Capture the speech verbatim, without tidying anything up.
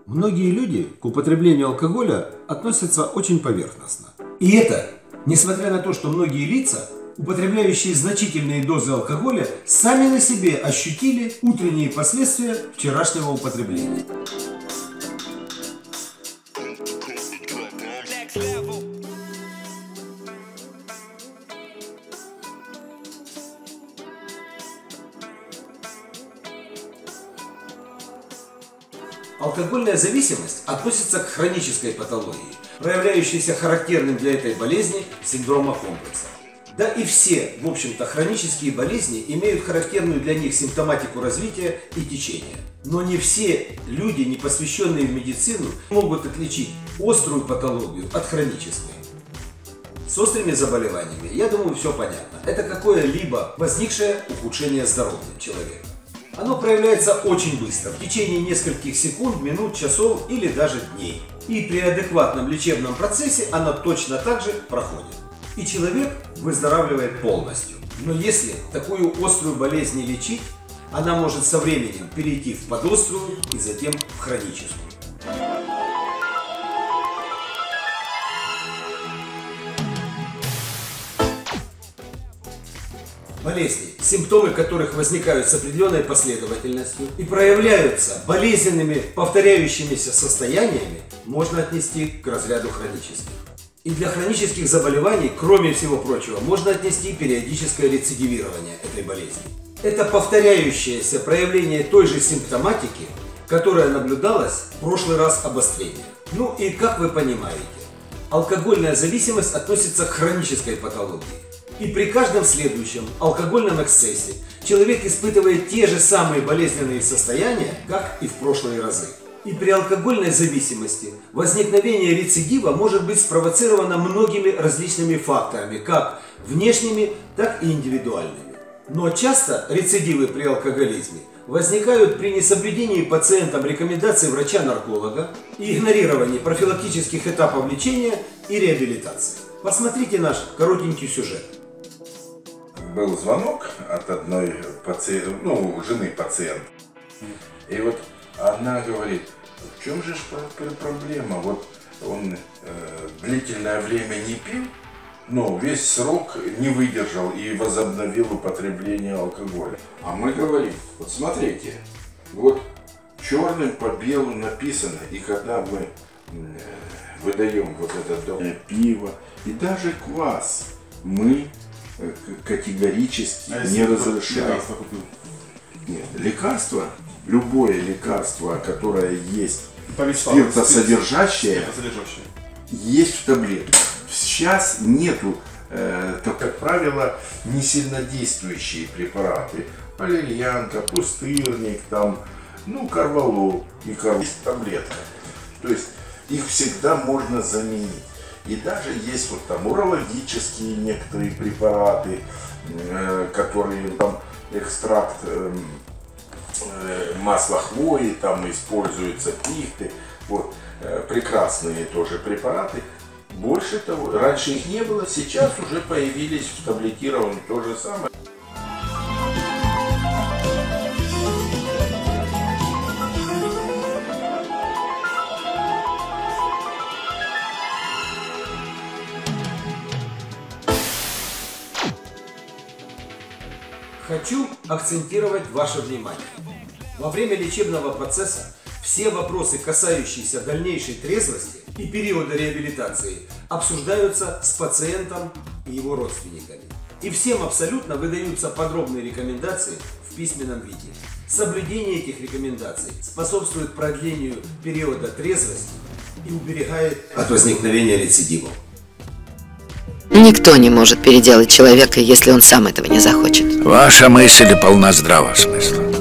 Многие люди к употреблению алкоголя относятся очень поверхностно. И это, несмотря на то, что многие лица, употребляющие значительные дозы алкоголя, сами на себе ощутили утренние последствия вчерашнего употребления. Алкогольная зависимость относится к хронической патологии, проявляющейся характерным для этой болезни синдрома комплекса. Да и все, в общем-то, хронические болезни имеют характерную для них симптоматику развития и течения. Но не все люди, не посвященные в медицину, могут отличить острую патологию от хронической. С острыми заболеваниями, я думаю, все понятно. Это какое-либо возникшее ухудшение здоровья человека. Оно проявляется очень быстро, в течение нескольких секунд, минут, часов или даже дней. И при адекватном лечебном процессе оно точно так же проходит. И человек выздоравливает полностью. Но если такую острую болезнь не лечить, она может со временем перейти в подострую и затем в хроническую. Болезни, симптомы которых возникают с определенной последовательностью и проявляются болезненными повторяющимися состояниями, можно отнести к разряду хронических. И для хронических заболеваний, кроме всего прочего, можно отнести периодическое рецидивирование этой болезни. Это повторяющееся проявление той же симптоматики, которая наблюдалась в прошлый раз обострения. Ну и как вы понимаете, алкогольная зависимость относится к хронической патологии. И при каждом следующем алкогольном эксцессе человек испытывает те же самые болезненные состояния, как и в прошлые разы. И при алкогольной зависимости возникновение рецидива может быть спровоцировано многими различными факторами, как внешними, так и индивидуальными. Но часто рецидивы при алкоголизме возникают при несоблюдении пациентам рекомендаций врача-нарколога и игнорировании профилактических этапов лечения и реабилитации. Посмотрите наш коротенький сюжет. Был звонок от одной пациент, ну, жены пациента. И вот она говорит, в чем же проблема? Вот он э, длительное время не пил, но весь срок не выдержал и возобновил употребление алкоголя. А мы говорим, вот смотрите, вот черным по белому написано, и когда мы э, выдаем вот это пиво и даже квас, мы категорически а не разрешаем. Лекарство Нет, лекарство, любое лекарство, которое есть спиртосодержащее, есть в таблетках. Сейчас нету, э, то, как правило, не сильнодействующие препараты. Валерьянка, пустырник, там, ну, корвалол и корвалол. Есть таблетка. То есть их всегда можно заменить. И даже есть вот там урологические некоторые препараты, э, которые там экстракт э, э, масла хвои, там используются пихты, вот э, прекрасные тоже препараты. Больше того, раньше их не было, сейчас уже появились в таблетированном то же самое. Хочу акцентировать ваше внимание. Во время лечебного процесса все вопросы, касающиеся дальнейшей трезвости и периода реабилитации, обсуждаются с пациентом и его родственниками. И всем абсолютно выдаются подробные рекомендации в письменном виде. Соблюдение этих рекомендаций способствует продлению периода трезвости и уберегает от возникновения рецидивов. Никто не может переделать человека, если он сам этого не захочет. Ваша мысль полна здравого смысла.